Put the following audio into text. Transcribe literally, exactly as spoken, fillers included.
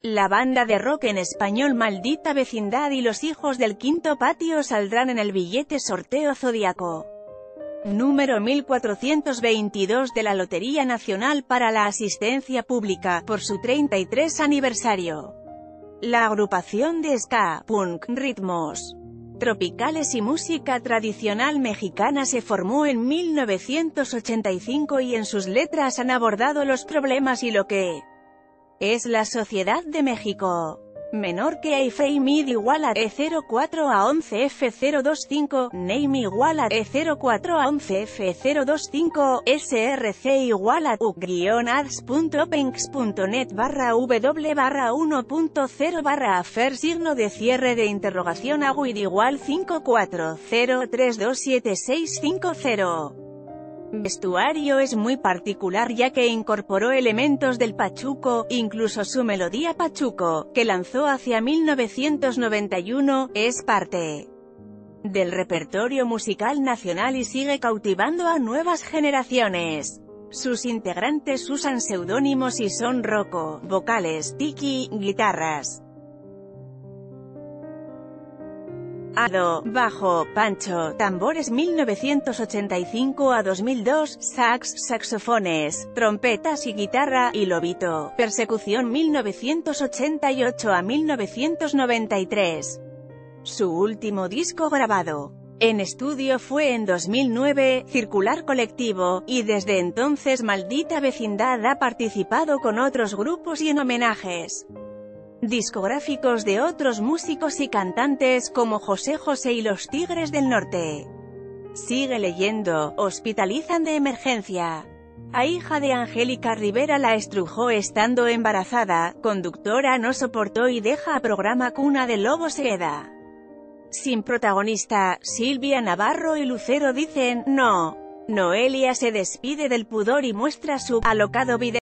La banda de rock en español Maldita Vecindad y Los Hijos del Quinto Patio saldrán en el billete sorteo Zodíaco número mil cuatrocientos veintidós de la Lotería Nacional para la Asistencia Pública, por su treinta y tres aniversario. La agrupación de ska, punk, ritmos tropicales y música tradicional mexicana se formó en mil novecientos ochenta y cinco y en sus letras han abordado los problemas y lo que es la sociedad de México. Menor que A F mid igual a E cero cuatro a once F cero veinticinco, Name igual a E cero cuatro a once F cero veinticinco, S R C igual a u-ads.openx.net barra w barra uno punto cero barra afer signo de cierre de interrogación aguid igual cinco cuatro cero tres dos siete seis cinco cero. Vestuario es muy particular ya que incorporó elementos del pachuco, incluso su melodía Pachuco, que lanzó hacia mil novecientos noventa y uno, es parte del repertorio musical nacional y sigue cautivando a nuevas generaciones. Sus integrantes usan seudónimos y son Rocco, vocales, Tiki, guitarras, Ado, bajo, Pancho, tambores mil novecientos ochenta y cinco a dos mil dos, sax, saxofones, trompetas y guitarra, y Lobito, persecución mil novecientos ochenta y ocho a mil novecientos noventa y tres. Su último disco grabado en estudio fue en dos mil nueve, Circular Colectivo, y desde entonces Maldita Vecindad ha participado con otros grupos y en homenajes discográficos de otros músicos y cantantes como José José y Los Tigres del Norte. Sigue leyendo, hospitalizan de emergencia a hija de Angélica Rivera, la estrujó estando embarazada, conductora no soportó y deja a programa Cuna de Lobos Eda sin protagonista. Silvia Navarro y Lucero dicen, no. Noelia se despide del pudor y muestra su alocado video.